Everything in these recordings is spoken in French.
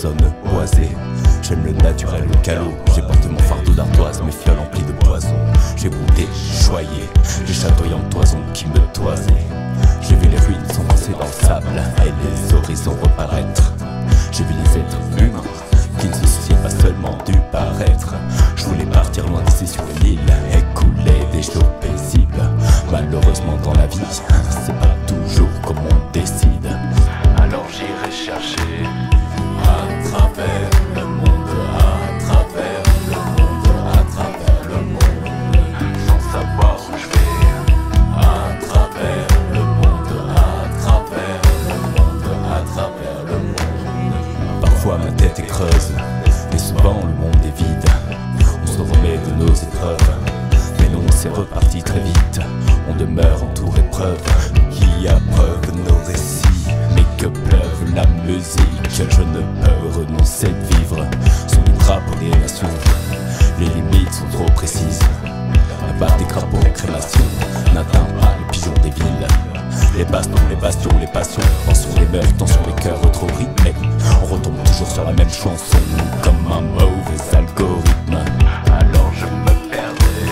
zone boisée. J'aime le naturel, le calot. J'ai porté mon fardeau d'ardoise, mes fioles emplies de poison. J'ai brouté, choyé, les chatoyantes toisons qui me toisaient. J'ai vu les ruines s'enfoncer dans le sable et les horizons reparaître. J'ai vu les êtres humains qui ne se souciaient pas seulement du paraître. Je voulais partir loin d'ici sur une île, écouler des jours paisibles. Malheureusement dans la vie, c'est pas toujours comme on décide. Alors j'irai chercher à travers le monde, à travers le monde, à travers le monde, sans savoir où je vais. À travers le monde, à travers le monde, à travers le monde. Parfois ma tête est creuse, et souvent le monde est vide. On se remet de nos épreuves, mais non c'est reparti très vite. On demeure en tour épreuve, qui abreuve nos récits. Mais que pleuve la musique, je ne peux renoncer de vivre sous les drapeaux des nations. Les limites sont trop précises. La barre des crapauds, la crémation n'atteint pas les pigeons des villes. Les bastons, les bastions, les passions, tant sur les mœurs, tant sur les cœurs trop rythmés. On retombe toujours sur la même chanson, comme un mauvais algorithme. Alors je me perdais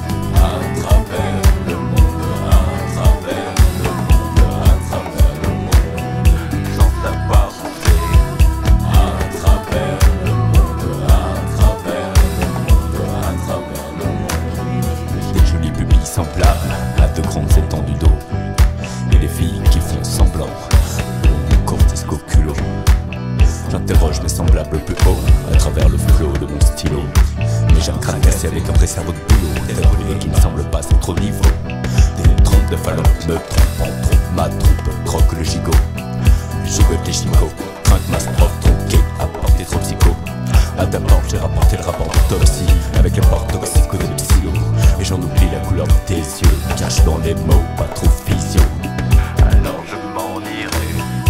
à travers le monde, à travers le monde, à travers le monde, sans savoir où c'est. À travers le monde, à travers le monde, à travers le monde. Des jolies pupilles semblables à de grandes étendues d'eau, et les filles qui font semblant mon cortisco culot. J'interroge mes semblables plus haut à travers le flot de mon stylo. Mais j'ai un crâne cassé avec un vrai cerveau de boulot, des relais qui ne semblent pas être au niveau. Des trompes de phalanx me trompent en trompe, ma troupe croque le gigot. Gigote les chicots, trinque ma strophe tronquée, apporté trop psycho. À ta porte j'ai rapporté le rapport d'autopsie, avec le port toxico des psyos. Et j'en oublie la couleur de tes yeux, cache dans les mots, pas trop physio. Alors je m'en irai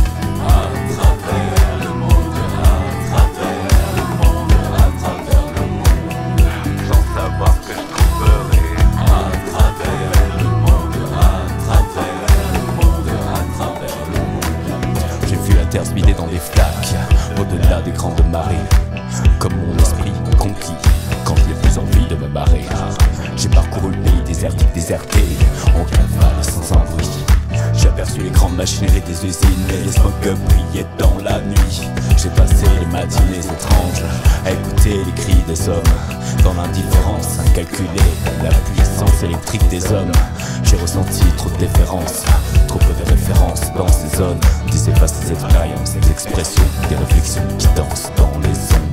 à travers le monde, à travers le monde, à travers le monde, sans savoir que je trouverai. À travers le monde, à travers le monde, à travers le monde. J'ai vu la terre se vider dans des flaques, au-delà des grandes marées. Comme mon esprit conquis, quand je n'ai plus envie de me barrer. J'ai parcouru le pays désertique, déserté, en cavale sans un bruit. J'ai aperçu les grandes machineries des usines et les smokers brillaient dans la nuit. J'ai passé les matinées étranges à écouter les cris des hommes, dans l'indifférence incalculée, la puissance électrique des hommes. J'ai ressenti trop de déférence, trop peu de références dans ces zones, des effaces, des expériences, des expressions, des réflexions qui dansent dans les ondes.